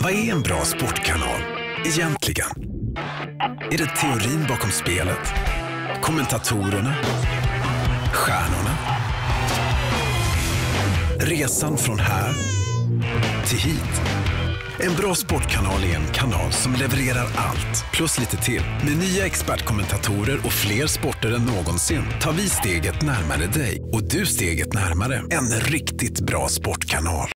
Vad är en bra sportkanal egentligen? Är det teorin bakom spelet? Kommentatorerna? Stjärnorna? Resan från här till hit? En bra sportkanal är en kanal som levererar allt, plus lite till. Med nya expertkommentatorer och fler sporter än någonsin tar vi steget närmare dig och du steget närmare en riktigt bra sportkanal.